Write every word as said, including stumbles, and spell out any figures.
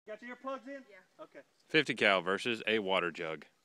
Got your earplugs in? Yeah. Okay. fifty cal versus a water jug.